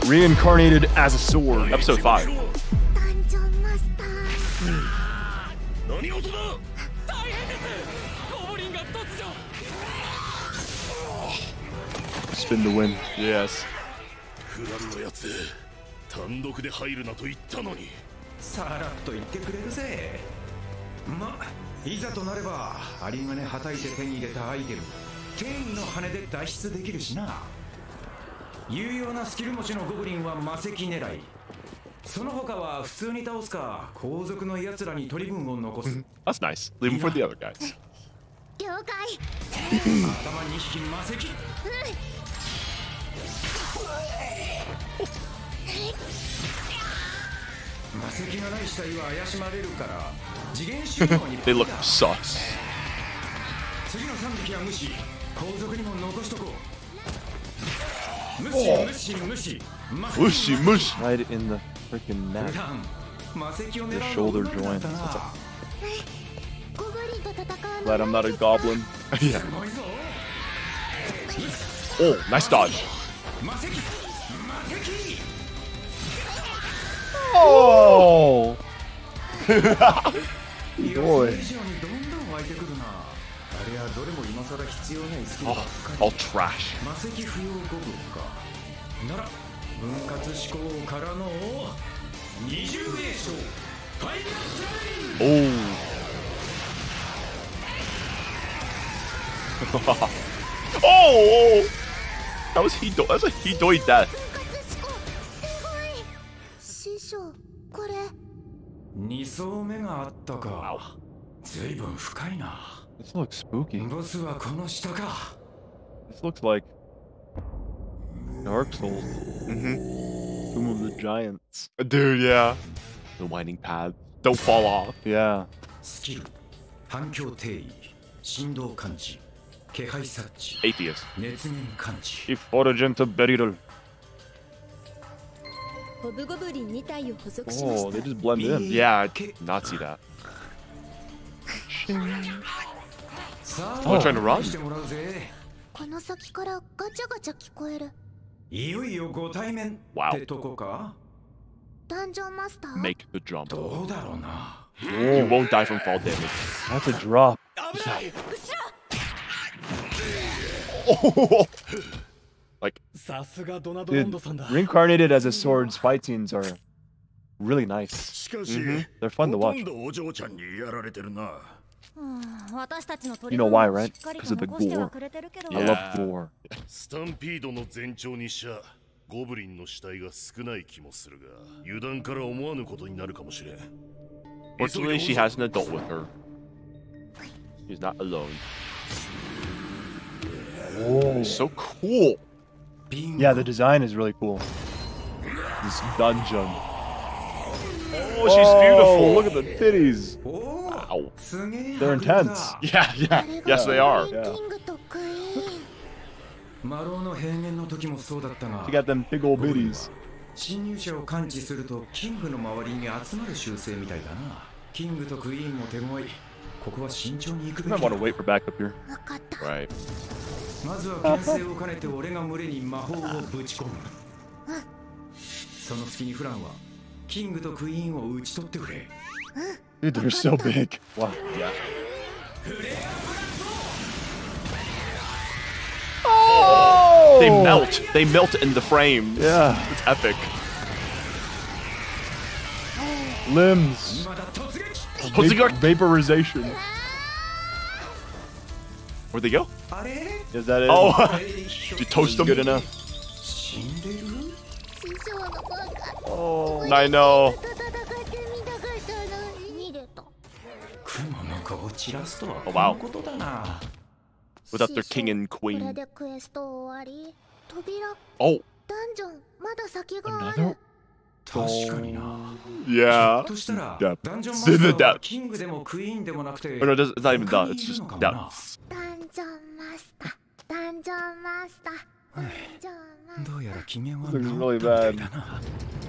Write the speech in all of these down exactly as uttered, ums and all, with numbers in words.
Reincarnated as a sword. Episode five. Spin the win. Yes. 単独で入るなと言ったのに。さらっと言ってくれるぜ。ま、いざとなれば有り金はたいて手に入れたアイテム、天の羽で脱出できるしな。有用なスキル持ちのゴブリンは魔石狙い。その他は普通に倒すか、後続の奴らに取り分を残す。 That's nice. Leave him for the other guys. 了解。 頭にひき魔石。魔石がない死体は怪しまれるから次元収納に They look sus. 次のさんびきは無視、後続にも残しとこう。無視無視無視 Mushy mush. Right in the freaking neck. 魔石を狙う The shoulder joint. Glad I'm not a goblin. Yeah. Oh, nice dodge. Oh! Boy. Oh, all trash. Oh. Oh! That was he. That was a Hidoi death. 師匠、これ。 に層目があったか。ずいぶん深いな。 This looks spooky. ボスはこの下か。 This looks like Dark Souls. Mm-hmm. Tomb of the Giants. Dude, yeah. The winding path. Don't fall off. Yeah. スキル、反響定位、振動感知、気配察知、 Atheist. 熱源感知。 If Origin to Beryl. ホブゴブリンに体を捕捉しま Oh, した they。just blend in. Yeah, I did not see that. Oh, trying to run. この先からガチャガチャ聞こえる。 いよいよご対面 Wow. ってとこか。 ダンジョンマスター。 Make the jump. どうだろうな。 You won't die from fall damage. That's a drop. Oh! Like, Dude, reincarnated as a sword's fight scenes are really nice. しかし、 They're fun to ほと watch. んどお嬢ちゃんにやられてるな。 私たちの You know why, right? Because of the gore. I love Yeah. gore. スタンピードの前兆にしちゃゴブリンの死体が少ない気もするが、油断から思わぬことになるかもしれん。 fortunately, she has an adult with her. She's not alone. Oh, so cool. Yeah, the design is really cool. This dungeon. Oh, she's beautiful. Look at the titties. Wow. They're intense. Yeah, yeah. Yes, they are. やキングとクイーン。 マローの平原の時もそうだったが、 She got them big old bitties. 侵入者を感知するとキングの周りに集まる習性みたいだな。キングとクイーンも手強い。ここは慎重に行く You べ might き want だ to。wait for backup here. わかった。 Right. まずは牽制を兼ねて俺が群れに魔法をぶち込む。その隙にフランはキングとクイーンを討ち取ってくれ。 Dude, they're so big. Wow. Yeah. Oh! They melt. They melt in the frame. Yeah. It's epic. Limbs. まだ突撃。 How's Va- vaporization. Where'd they go? あれ？ Is that it? Oh, あれ did you toast them? Good enough. 死んでる？ 師匠のバカ。 Oh. I know. 戦ってみたかったのに逃げた。 雲の子を散らすとは Oh, こ wow. のことだな。 Without their king and これ queen. でクエスト終わり。扉。 Oh, ダンジョンまだ先があ Another? る。 確かにな。 yeah. としたら Depth. ダンジョンマスタ The ーは depth. キングでもクイーンでもなくて Or no, it's not even 他 that. に It's いる just のかもな。 depth. ダンジョンマスター。ダンジョンマスター。ダンジョンマスター。 どうやら機嫌は Looks 治 really ったみたい bad. だな。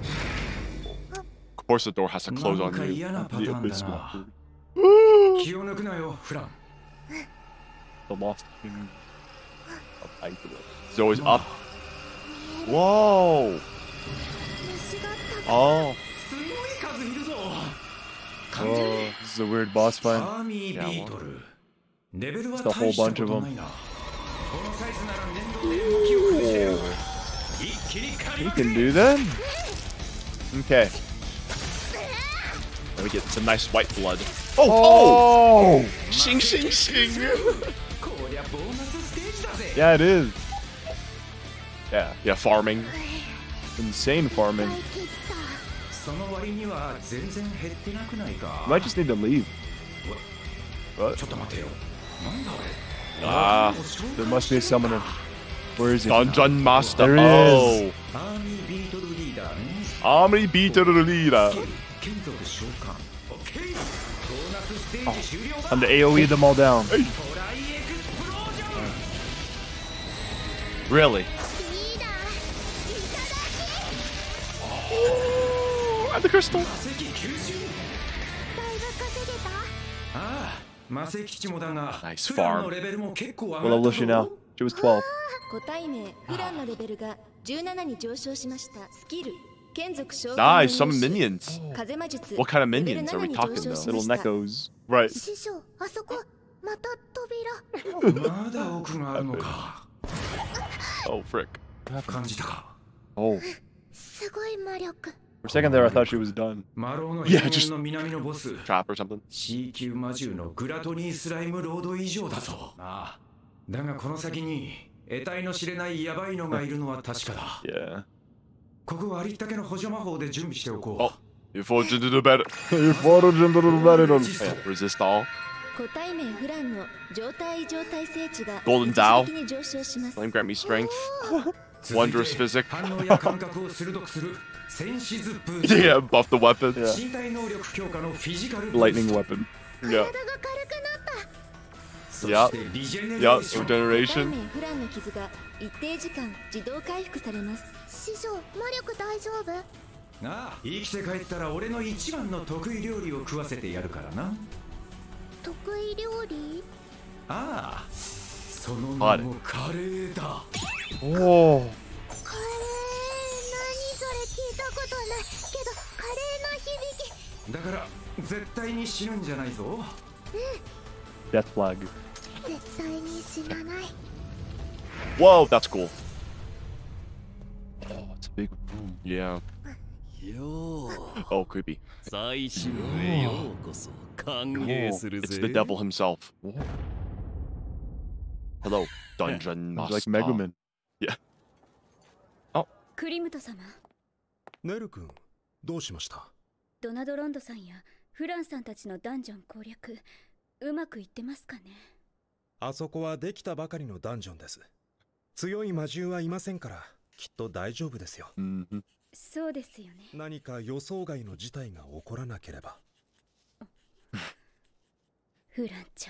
Of course, the door has to close なん on か you. 嫌なパタ The ーンだ abyss な。 walker. 気を抜くなよ、フラン。 The lost king of Iceland. It's always up. Whoa. Oh. すごい数いるぞ。 Oh, this is a weird boss fight. アーミービートル。レベルは Just a whole 大したこ bunch of と them. ないな。このサイズなら念動で動きを封じてやる。一気に狩り You まく can れ。 do that? Okay. Let me get some nice white blood. Oh, oh! Oh! Shing, shing, shing! こりゃボーナスステージだぜ。 Yeah, it is. Yeah. Yeah, farming. Insane farming. その割には全然減ってなくないか。 You might just need to leave. What? ちょっと待てよ。なんだあ Ah, れ。 There must be a summoner. Where is he? Dungeon Master. There he Oh, is. アーミービートルリーダーね。 Army Beater Leader. 眷属召喚。オッケー。ボーナスステージ終了だ。 Time to AoE them all down. トライエクスプロージョン。 Really? リーダーいただき Oh, and the crystal. 魔石吸収。 だいぶ稼げた。 ああ、魔石基地もだが、 Nice 普段のレベルも結構上がった What ぞ。 level is she now? She was twelve. 個体名フランのレベルがじゅうななに上昇しました。スキル眷属召喚 Nice, some minions. 風魔術 What kind of レベル minions な are な we に talking 上昇 though? しま Little した。 Neckos. Right. 師匠あそこまた扉。 まだ奥があるのか。 Oh, frick. 感じたか。 Oh. すごい魔力。 For a second there, I thought she was done. マローの Yeah, 平 just- 原の南のボス。 Trap or something. C 級魔獣のグラトニースライムロード以上だぞ。ああ。だがこの先に得体の知れないヤバいのがいるのは確かだ。 Yeah. ここはありったけの補助魔法で準備しておこ Oh, you fortune to do better. You followed him to the battle. Yeah, resist all. 個体名フランの状態異常体性値が Golden 一 Dow 時的に上昇します。 Flame grant me strength. う。 Wondrous physic. 反応や感覚を鋭くする戦士ズップ。 Yeah, buff the weapon. Yeah. 身体能力強化のフィジカル。 Lightning weapon. Yeah. 体が軽くなった。 そしてリジェネレ Yeah, ーション。 個体 regeneration. 名フランの傷が一定時間自動回復されます。 師匠魔力大丈夫？ ああ、生きて帰ったら俺の一番の得意料理を食わせてやるからな。 得意料理？ ああ、その名もカレーだ。 Oh. カレー何それ聞いたことないけどカレーの響き。 だから絶対に死ぬんじゃないぞ。 Death flag. 絶対に死なない。 Whoa, that's cool. Oh, it's a big room. Yeah. よう Oh, creepy. 最終へようこそ歓迎する It's ぜ the devil himself. Hello, Dungeon Sounds Master. like Megumin. クリムト様、 ネル君、どうしました？ ドナドロンドさんやフランさんたちのダンジョン攻略、うまくいってますかね？ あそこはできたばかりのダンジョンです。強い魔獣はいませんから、きっと大丈夫ですよ。 Mm-hmm. そうですよね。 何か予想外の事態が起こらなければ。 フランちゃん。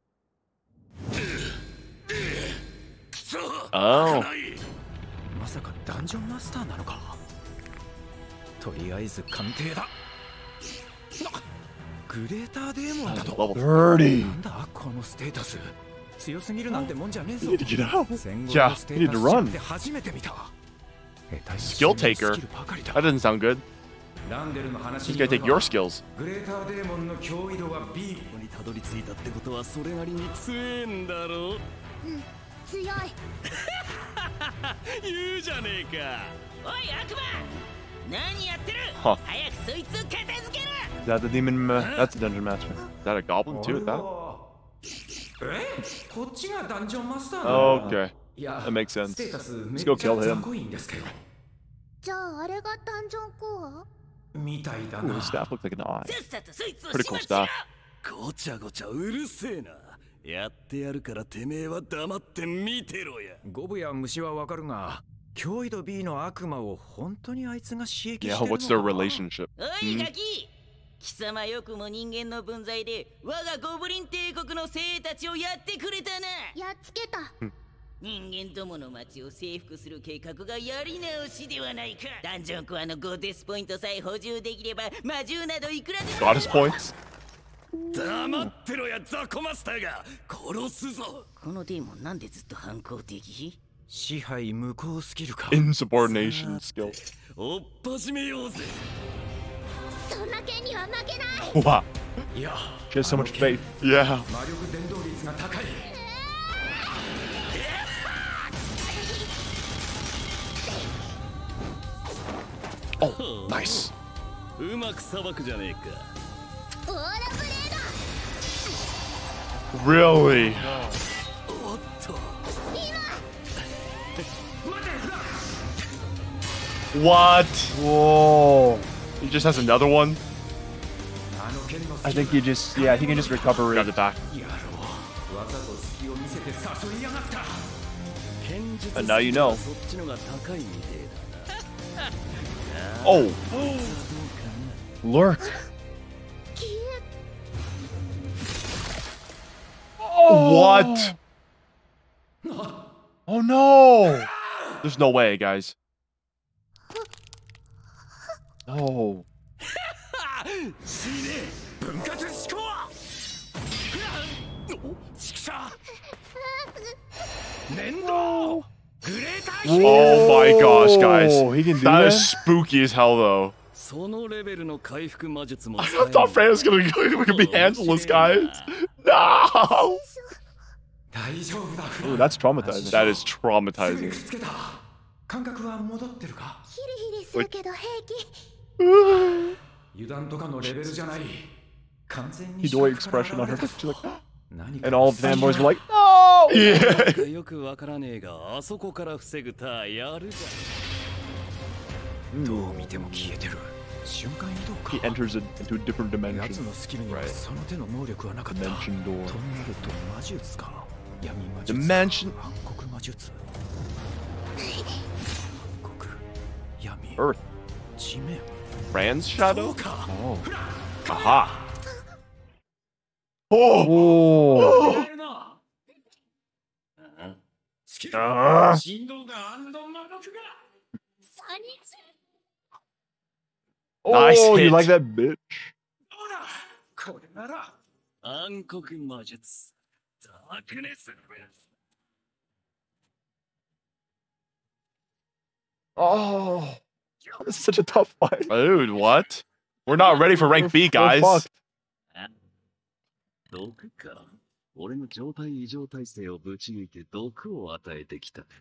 Oh. まさかダンジョンマスターなのか。とりあえず鑑定だ。グレーターデーモンだと。 Level thirty. なんだこのステータス。強すぎるなんてもんじゃねえぞ。 You need to get out. 戦後 Yeah, のステ you ー need タ to ス run. って初めて見た。 Skill taker. スキルばかりだ。 That doesn't sound good. ランデルの話 He's に gonna よれ take ば your skills. グレーターデーモンの脅威度は B。 ここにたどり着いたってことはそれなりに強えんだろう。 強い。 言うじゃねえか。 おい悪魔、何やってる。 Huh. 早くそいつを片付けろ。 Is that the demon? Ma- that's the dungeon master. Is that a goblin too? Is that? えこっちがダンジョンマスターなの？ Okay. いや That makes sense. ステータスめっ Let's ち go ゃ kill 雑 him. 魚いんですけど。 じゃああれがダンジョンコア？ みたいだ Ooh, な。 his staff looks like an eye. さっさとそいつを Pretty 始 cool 末しろ。 stuff. ごちゃごちゃうるせえな。やってやるからてめえは黙って見てろや。 ゴブや虫はわかるが、脅威度 B の悪魔を本当にあいつが刺激して Yeah, るの what's か their relationship? おいガキ、貴様よくも人間の分際で我がゴブリン帝国の精鋭たちをやってくれたな。 やっつけた。 人間どもの町を征服する計画がやり直しではないか。ダンジョンコアのゴデスポイントさえ補充できれば魔獣などいくらでも。 Goddess points? 黙ってろやザコマスターが殺すぞ。 このデーモンなんでずっと反抗的？ Insubordination skill. Wow. She has so much faith. Yeah. Oh, nice. Really? What? Whoa. He just has another one? I think he just, yeah, he can just recover it. Got it back. And now you know. Oh. Lurk. Oh. What? Oh no. There's no way, guys. Oh. Oh my gosh, guys. He can do that that? is spooky as hell, though. I thought Freya was gonna, gonna be handleless, guys. No! Ooh, that's traumatizing. That is traumatizing. Like, Hidoi expression on her face. She's like, and all of the fanboys were like, no! Yeah. He enters a, into a different dimension. Right. Dimension door. Dimension. Earth. Rand's shadow? Oh. Aha. Oh. Oh. Uh. Nice Oh, hit. you like that bitch? Oh, this is such a tough fight. Dude, what? We're not ready for rank B, guys. We're fucked. 俺の状態異常体制をぶち抜いて毒を与えてきたか。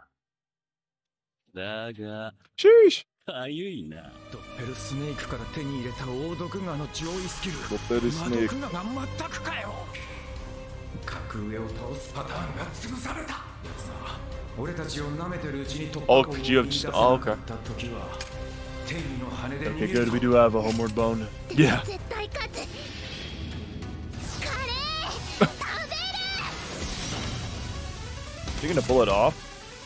だが、 Sheesh. かゆいな。 ドッペルスネークから手に入れた大毒ガの上位スキル。 ドッペルスネーク。 魔毒ガが全くかよ。格上を倒すパターンが潰された。やつは俺たちを舐めてるうちに突破口を見出せなかった時は、天理の羽で逃 Okay, げる good. We do have a homeward bone. Yeah. You're gonna pull it off?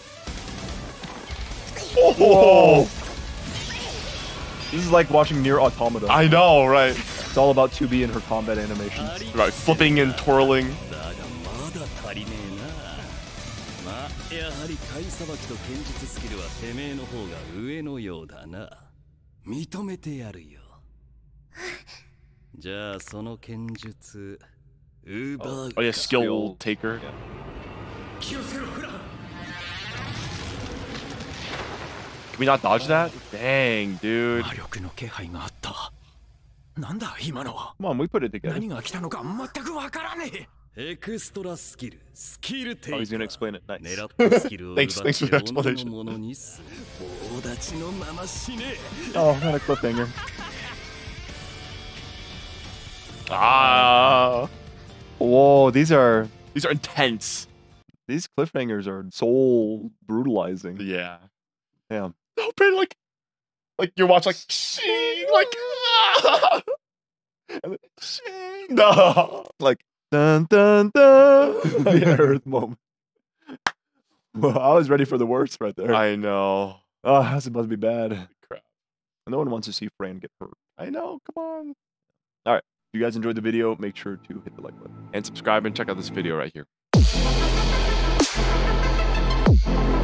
Oh. This is like watching Nier Automata. I know, right? It's all about two B and her combat animations. Right, flipping and twirling. やはり体さばきと剣術スキルはてめえの方が上のようだな。認めてやるよ。じゃあその剣術、ウーバー。 Oh yeah, skill taker. Can we not dodge that? Dang, dude. 魔力の気配があった。なんだ今のは。 Come on, we put it together. 何が来たのか全くわからねえ。 エクストラスキル、スキルテイ Oh, he's gonna explain it. Nice. 狙ったスキルを奪って Thanks, thanks for the explanation. 己のものにする。棒立ちのまま死ね。 Oh, not a cliffhanger. Ah. Whoa, these are These are intense. these cliffhangers are soul brutalizing. Yeah. Damn. No, but like, like you're watching like, shing, like, ah! And then, shing, no, like, Dun dun dun. The Earth moment. Well, I was ready for the worst right there. I know. Oh, that's supposed to be bad. Crap. No one wants to see Fran get hurt. I know. Come on. All right. If you guys enjoyed the video, make sure to hit the like button And subscribe and check out this video right here.